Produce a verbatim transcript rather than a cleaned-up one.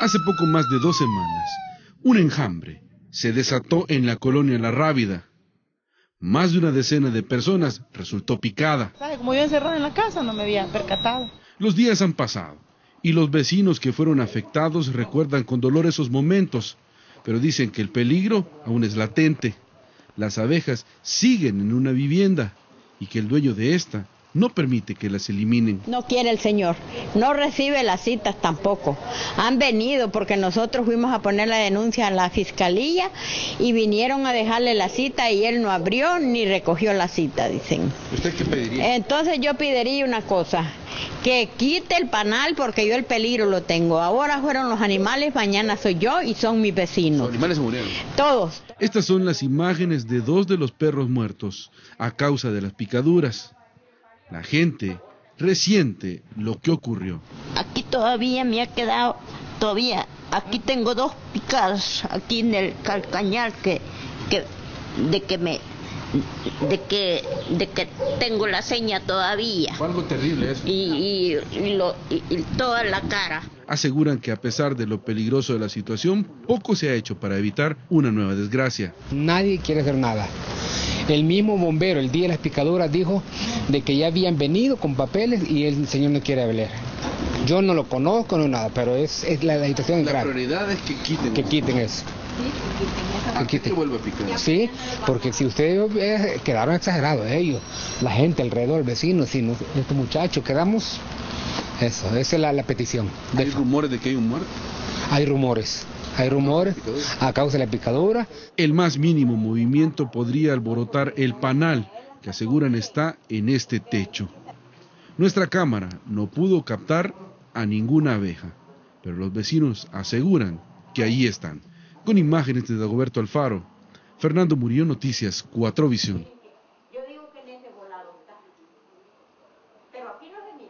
Hace poco más de dos semanas, un enjambre se desató en la colonia La Rábida. Más de una decena de personas resultó picada. Como yo encerrada en la casa no me había percatado. Los días han pasado y los vecinos que fueron afectados recuerdan con dolor esos momentos, pero dicen que el peligro aún es latente. Las abejas siguen en una vivienda y que el dueño de esta no permite que las eliminen. No quiere el señor, no recibe las citas tampoco. Han venido porque nosotros fuimos a poner la denuncia a la fiscalía y vinieron a dejarle la cita y él no abrió ni recogió la cita, dicen. ¿Usted qué pediría? Entonces yo pediría una cosa, que quite el panal porque yo el peligro lo tengo. Ahora fueron los animales, mañana soy yo y son mis vecinos. ¿Los animales se murieron? Todos. Estas son las imágenes de dos de los perros muertos a causa de las picaduras. La gente resiente lo que ocurrió. Aquí todavía me ha quedado, todavía, aquí tengo dos picadas, aquí en el calcañar, que, que, de que me, de que, de que tengo la seña todavía. Fue algo terrible eso. Y, y, y, lo, y, y toda la cara. Aseguran que a pesar de lo peligroso de la situación, poco se ha hecho para evitar una nueva desgracia. Nadie quiere hacer nada. El mismo bombero, el día de las picaduras, dijo de que ya habían venido con papeles y el señor no quiere hablar. Yo no lo conozco, no nada, pero es, es la, la situación es La grave. prioridad es que quiten. Que quiten eso. ¿A qué te vuelve a picar? Sí, porque si ustedes eh, quedaron exagerados ellos, la gente alrededor, el vecino, si no, estos muchachos, quedamos, eso, esa es la, la petición. ¿Hay rumores de que hay un muerto? Hay rumores. Hay rumores a causa de la picadura. El más mínimo movimiento podría alborotar el panal que aseguran está en este techo. Nuestra cámara no pudo captar a ninguna abeja, pero los vecinos aseguran que ahí están. Con imágenes de Dagoberto Alfaro, Fernando Murillo, Noticias cuatro Visión.